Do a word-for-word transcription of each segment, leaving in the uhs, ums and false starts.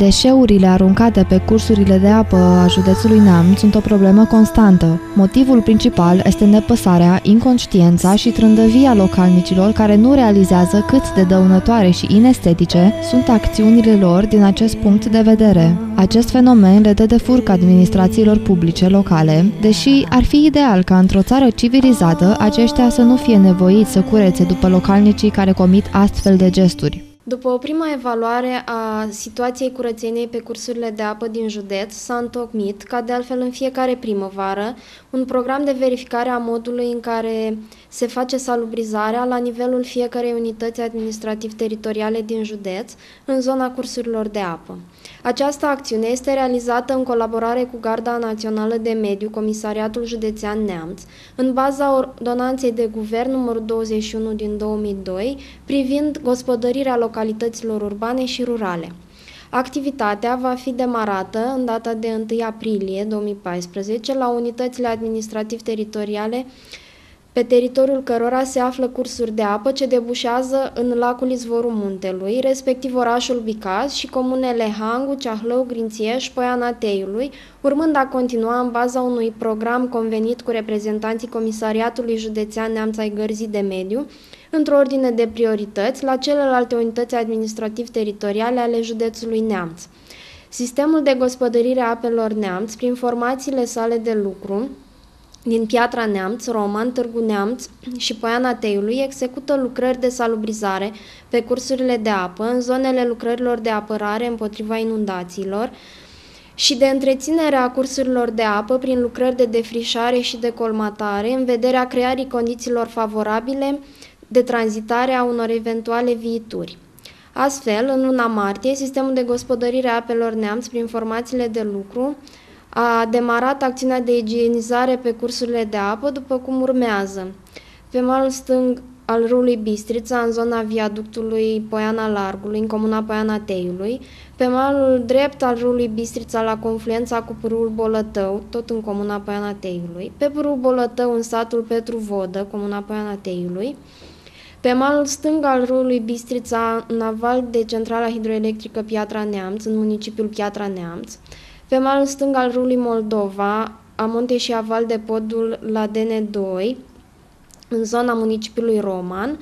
Deșeurile aruncate pe cursurile de apă a județului Neamț sunt o problemă constantă. Motivul principal este nepăsarea, inconștiența și trândăvia localnicilor care nu realizează cât de dăunătoare și inestetice sunt acțiunile lor din acest punct de vedere. Acest fenomen le dă de furc administrațiilor publice locale, deși ar fi ideal ca într-o țară civilizată aceștia să nu fie nevoiți să curețe după localnicii care comit astfel de gesturi. După o prima evaluare a situației curățeniei pe cursurile de apă din județ, s-a întocmit, ca de altfel în fiecare primăvară, un program de verificare a modului în care se face salubrizarea la nivelul fiecărei unități administrativ-teritoriale din județ, în zona cursurilor de apă. Această acțiune este realizată în colaborare cu Garda Națională de Mediu, Comisariatul Județean Neamț, în baza ordonanței de guvern numărul douăzeci și unu din două mii doi, privind gospodărirea localităților urbane și rurale. Activitatea va fi demarată în data de întâi aprilie două mii paisprezece la unitățile administrativ-teritoriale pe teritoriul cărora se află cursuri de apă ce debușează în lacul Izvorul Muntelui, respectiv orașul Bicaz și comunele Hangu, Ceahlău, Grințieș, Poiana Teiului, urmând a continua în baza unui program convenit cu reprezentanții Comisariatului Județean Neamț ai Gărzii de Mediu, într-o ordine de priorități, la celelalte unități administrativ-teritoriale ale județului Neamț. Sistemul de gospodărire a apelor Neamț, prin formațiile sale de lucru, din Piatra Neamț, Roman, Târgu Neamț și Poiana Teiului execută lucrări de salubrizare pe cursurile de apă în zonele lucrărilor de apărare împotriva inundațiilor și de întreținere a cursurilor de apă prin lucrări de defrișare și de colmatare în vederea creării condițiilor favorabile de tranzitare a unor eventuale viituri. Astfel, în luna martie, sistemul de gospodărire a apelor Neamț prin formațiile de lucru a demarat acțiunea de igienizare pe cursurile de apă, după cum urmează. Pe malul stâng al râului Bistrița, în zona viaductului Poiana Largului, în comuna Poiana Teiului, pe malul drept al râului Bistrița, la confluența cu pârâul Bolătău, tot în comuna Poiana Teiului, pe pârâul Bolătău, în satul Petru Vodă, comuna Poiana Teiului, pe malul stâng al râului Bistrița, în aval de centrala hidroelectrică Piatra Neamț, în municipiul Piatra Neamț, pe malul stâng al râului Moldova, amonte și aval de podul la D N doi, în zona municipiului Roman,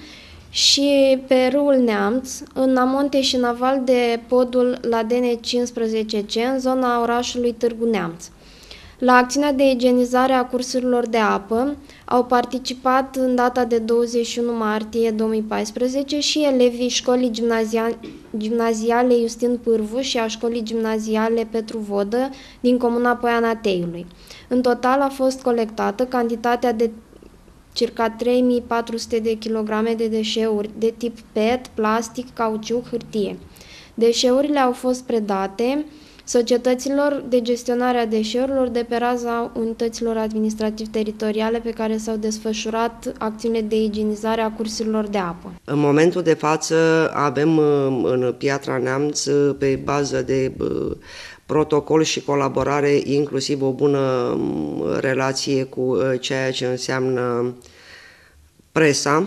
și pe râul Neamț, în amonte și în aval de podul la D N cincisprezece C, în zona orașului Târgu Neamț. La acțiunea de igienizare a cursurilor de apă au participat în data de douăzeci și unu martie două mii paisprezece și elevii școlii gimnazia gimnaziale Iustin Pârvu și a școlii gimnaziale Petru Vodă din comuna Poiana Teiului. În total a fost colectată cantitatea de circa trei mii patru sute de kilograme de deșeuri de tip P E T, plastic, cauciuc, hârtie. Deșeurile au fost predate societăților de gestionare a deșeurilor de pe raza unităților administrativ-teritoriale pe care s-au desfășurat acțiunile de igienizare a cursurilor de apă. În momentul de față avem în Piatra Neamț, pe bază de protocol și colaborare, inclusiv o bună relație cu ceea ce înseamnă presa,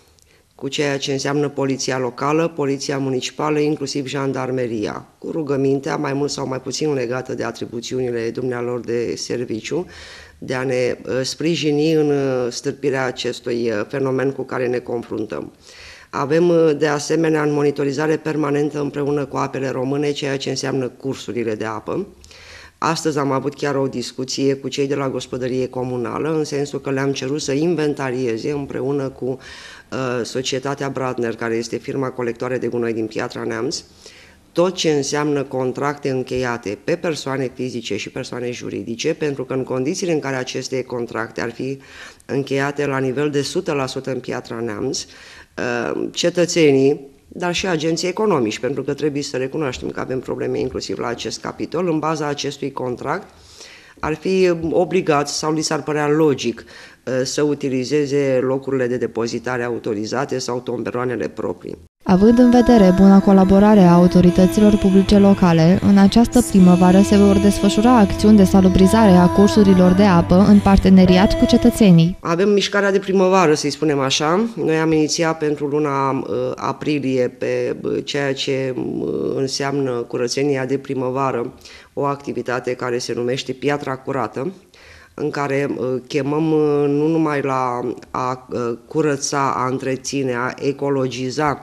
cu ceea ce înseamnă poliția locală, poliția municipală, inclusiv jandarmeria, cu rugămintea, mai mult sau mai puțin legată de atribuțiunile dumnealor de serviciu, de a ne sprijini în stârpirea acestui fenomen cu care ne confruntăm. Avem de asemenea în monitorizare permanentă împreună cu Apele Române ceea ce înseamnă cursurile de apă. Astăzi am avut chiar o discuție cu cei de la Gospodărie Comunală, în sensul că le-am cerut să inventarieze împreună cu uh, societatea Bratner, care este firma colectoare de gunoi din Piatra Neamț, tot ce înseamnă contracte încheiate pe persoane fizice și persoane juridice, pentru că în condițiile în care aceste contracte ar fi încheiate la nivel de o sută la sută în Piatra Neamț, uh, cetățenii, dar și agenții economici, pentru că trebuie să recunoaștem că avem probleme inclusiv la acest capitol, în baza acestui contract, ar fi obligați sau li s-ar părea logic să utilizeze locurile de depozitare autorizate sau tomberoanele proprii. Având în vedere buna colaborare a autorităților publice locale, în această primăvară se vor desfășura acțiuni de salubrizare a cursurilor de apă în parteneriat cu cetățenii. Avem mișcarea de primăvară, să-i spunem așa. Noi am inițiat pentru luna uh, aprilie pe uh, ceea ce uh, înseamnă curățenia de primăvară, o activitate care se numește Piatra Curată, în care uh, chemăm uh, nu numai la a uh, curăța, a întreține, a ecologiza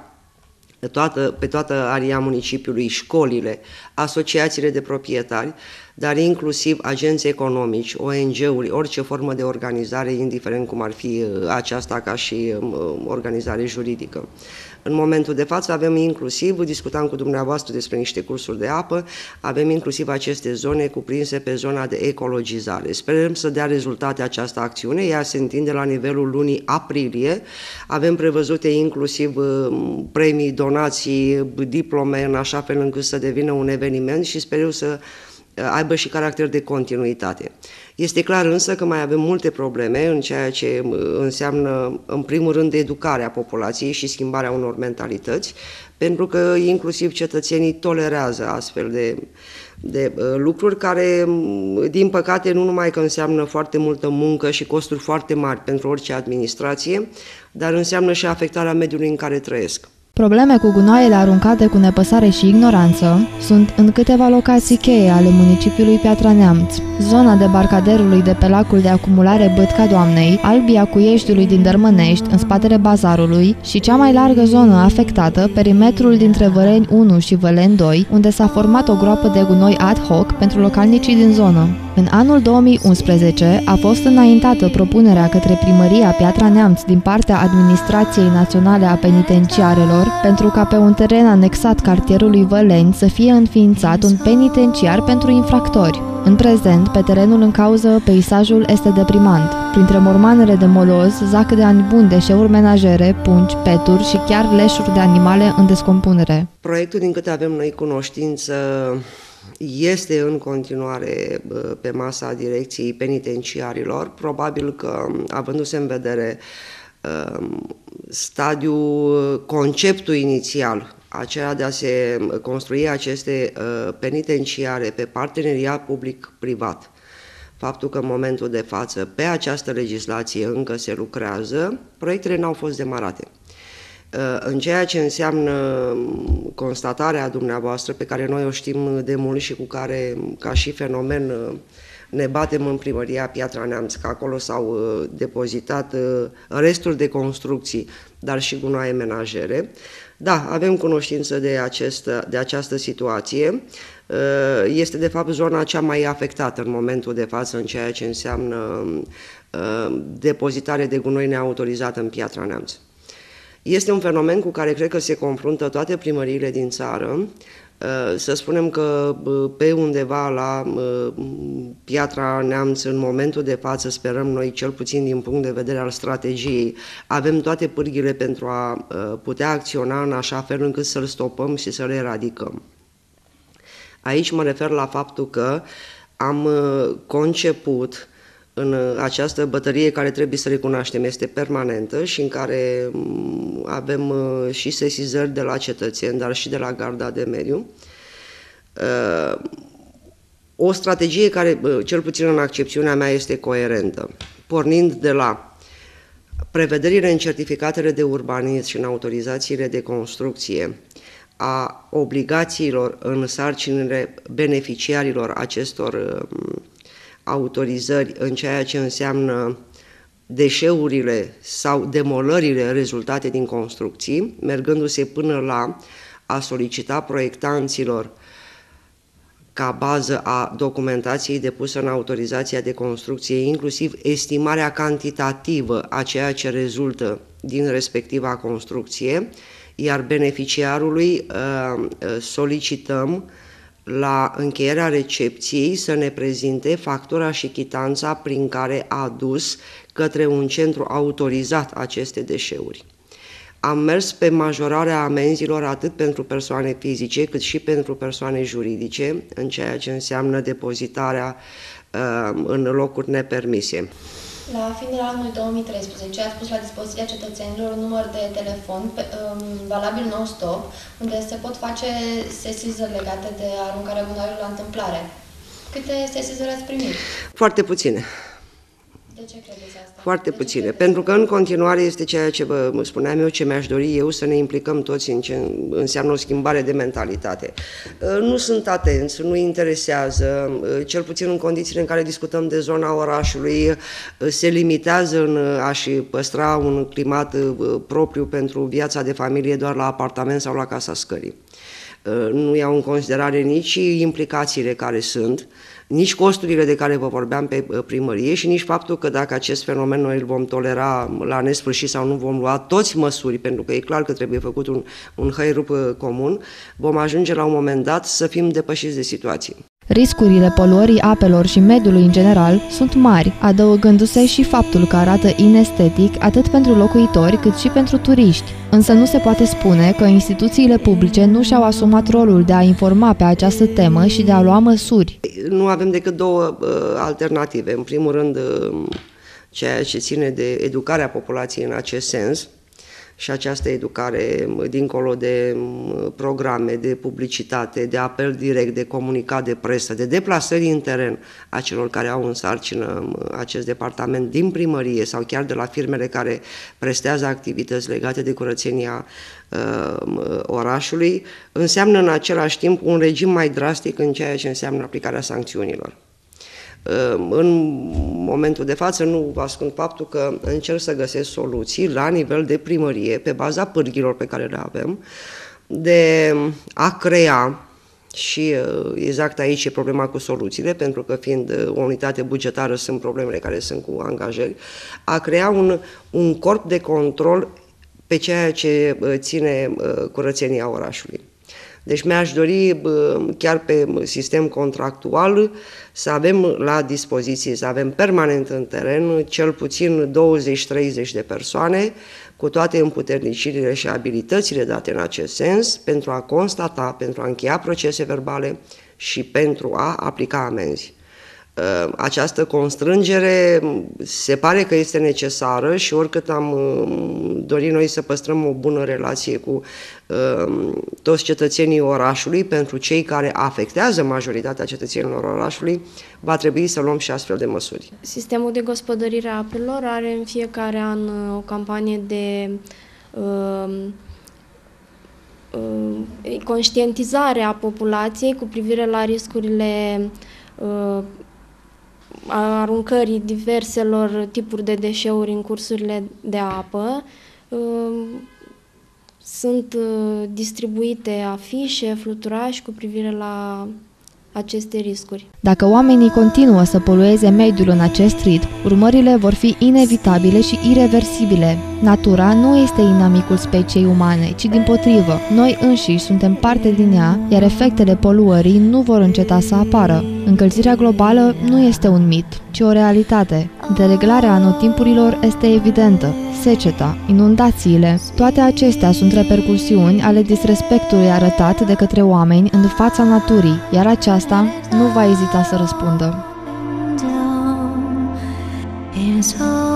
toată, pe toată aria municipiului, școlile, asociațiile de proprietari, dar inclusiv agenți economici, O N G-uri, orice formă de organizare, indiferent cum ar fi aceasta ca și organizare juridică. În momentul de față avem inclusiv, discutam cu dumneavoastră despre niște cursuri de apă, avem inclusiv aceste zone cuprinse pe zona de ecologizare. Sperăm să dea rezultate această acțiune, ea se întinde la nivelul lunii aprilie. Avem prevăzute inclusiv premii, donații, diplome, în așa fel încât să devină un eveniment și sper eu să aibă și caracter de continuitate. Este clar însă că mai avem multe probleme în ceea ce înseamnă, în primul rând, educarea populației și schimbarea unor mentalități, pentru că inclusiv cetățenii tolerează astfel de, de lucruri care, din păcate, nu numai că înseamnă foarte multă muncă și costuri foarte mari pentru orice administrație, dar înseamnă și afectarea mediului în care trăiesc. Probleme cu gunoaiele aruncate cu nepăsare și ignoranță sunt în câteva locații cheie ale municipiului Piatra Neamț, zona debarcaderului de pe lacul de acumulare Bătca Doamnei, Albia Cuieștiului din Dărmănești, în spatele bazarului, și cea mai largă zonă afectată, perimetrul dintre Văreni unu și Văleni doi, unde s-a format o groapă de gunoi ad hoc pentru localnicii din zonă. În anul două mii unsprezece a fost înaintată propunerea către Primăria Piatra Neamț din partea Administrației Naționale a Penitenciarelor pentru ca pe un teren anexat cartierului Văleni să fie înființat un penitenciar pentru infractori. În prezent, pe terenul în cauză, peisajul este deprimant. Printre mormanele de moloz zac de ani buni deșeuri menajere, pungi, peturi și chiar leșuri de animale în descompunere. Proiectul, din câte avem noi cunoștință, este în continuare pe masa direcției penitenciarilor. Probabil că, avându-se în vedere stadiul, conceptul inițial, aceea de a se construi aceste penitenciare pe parteneriat public-privat, faptul că în momentul de față pe această legislație încă se lucrează, proiectele n-au fost demarate. În ceea ce înseamnă constatarea dumneavoastră, pe care noi o știm de mult și cu care, ca și fenomen, ne batem în Primăria Piatra Neamț, că acolo s-au depozitat resturi de construcții, dar și gunoaie menajere. Da, avem cunoștință de, acest, de această situație. Este, de fapt, zona cea mai afectată în momentul de față în ceea ce înseamnă depozitare de gunoi neautorizată în Piatra Neamț. Este un fenomen cu care cred că se confruntă toate primăriile din țară. Să spunem că pe undeva la Piatra Neamț, în momentul de față, sperăm noi, cel puțin din punct de vedere al strategiei, avem toate pârghile pentru a putea acționa în așa fel încât să-l stopăm și să-l eradicăm. Aici mă refer la faptul că am conceput în această bătălie care, trebuie să recunoaștem, este permanentă și în care avem și sesizări de la cetățeni, dar și de la Garda de Mediu, o strategie care, cel puțin în accepțiunea mea, este coerentă, pornind de la prevederile în certificatele de urbanism și în autorizațiile de construcție a obligațiilor în sarcinile beneficiarilor acestor autorizări în ceea ce înseamnă deșeurile sau demolările rezultate din construcții, mergându-se până la a solicita proiectanților, ca bază a documentației depusă în autorizația de construcție, inclusiv estimarea cantitativă a ceea ce rezultă din respectiva construcție, iar beneficiarului solicităm la încheierea recepției să ne prezinte factura și chitanța prin care a adus către un centru autorizat aceste deșeuri. Am mers pe majorarea amenzilor atât pentru persoane fizice cât și pentru persoane juridice, în ceea ce înseamnă depozitarea uh, în locuri nepermise. La finele anului două mii treisprezece ați pus la dispoziția cetățenilor un număr de telefon pe, um, valabil non-stop, unde se pot face sesizări legate de aruncarea gunoaiului la întâmplare. Câte sesizări ați primit? Foarte puține. De ce credeți asta? Foarte de puține, pentru că în continuare este ceea ce vă spuneam eu, ce mi-aș dori eu, să ne implicăm toți în ce înseamnă o schimbare de mentalitate. Nu sunt atenți, nu interesează, cel puțin în condițiile în care discutăm de zona orașului, se limitează în a-și păstra un climat propriu pentru viața de familie doar la apartament sau la casa scării. Nu iau în considerare nici implicațiile care sunt, nici costurile de care vă vorbeam pe primărie și nici faptul că dacă acest fenomen noi îl vom tolera la nesfârșit sau nu vom lua toți măsuri, pentru că e clar că trebuie făcut un, un hăirup comun, vom ajunge la un moment dat să fim depășiți de situații. Riscurile poluării apelor și mediului în general sunt mari, adăugându-se și faptul că arată inestetic atât pentru locuitori cât și pentru turiști. Însă nu se poate spune că instituțiile publice nu și-au asumat rolul de a informa pe această temă și de a lua măsuri. Nu avem decât două uh, alternative. În primul rând, uh, ceea ce ține de educarea populației în acest sens, și această educare, dincolo de programe, de publicitate, de apel direct, de comunicat de presă, de deplasări în teren a celor care au în sarcină acest departament din primărie sau chiar de la firmele care prestează activități legate de curățenia uh, orașului, înseamnă în același timp un regim mai drastic în ceea ce înseamnă aplicarea sancțiunilor. În momentul de față nu vă ascund faptul că încerc să găsesc soluții la nivel de primărie, pe baza pârghilor pe care le avem, de a crea, și exact aici e problema cu soluțiile, pentru că fiind o unitate bugetară sunt problemele care sunt cu angajări, a crea un, un corp de control pe ceea ce ține curățenia orașului. Deci mi-aș dori, chiar pe sistem contractual, să avem la dispoziție, să avem permanent în teren cel puțin douăzeci treizeci de persoane cu toate împuternicirile și abilitățile date în acest sens pentru a constata, pentru a încheia procese verbale și pentru a aplica amenzi. Această constrângere se pare că este necesară și oricât am dorit noi să păstrăm o bună relație cu toți cetățenii orașului, pentru cei care afectează majoritatea cetățenilor orașului, va trebui să luăm și astfel de măsuri. Sistemul de gospodărire a apelor are în fiecare an o campanie de uh, uh, conștientizare a populației cu privire la riscurile uh, a aruncării diverselor tipuri de deșeuri în cursurile de apă. Sunt distribuite afișe, fluturași cu privire la aceste riscuri. Dacă oamenii continuă să polueze mediul în acest ritm, urmările vor fi inevitabile și ireversibile. Natura nu este inamicul speciei umane, ci dimpotrivă. Noi înșiși suntem parte din ea, iar efectele poluării nu vor înceta să apară. Încălzirea globală nu este un mit, ci o realitate. Dereglarea anotimpurilor este evidentă. Seceta, inundațiile, toate acestea sunt repercursiuni ale disrespectului arătat de către oameni în fața naturii, iar aceasta nu va ezita să răspundă.